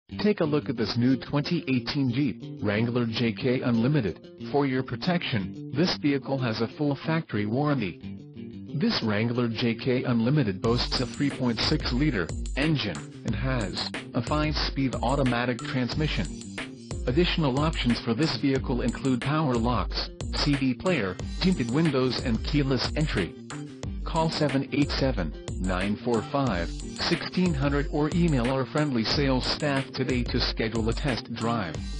Take a look at this new 2018 Jeep Wrangler JK Unlimited. For your protection, this vehicle has a full factory warranty. This Wrangler JK Unlimited boasts a 3.6-liter engine and has a 5-speed automatic transmission. Additional options for this vehicle include power locks, CD player, tinted windows and keyless entry. Call 787-945-1600 or email our friendly sales staff today to schedule a test drive.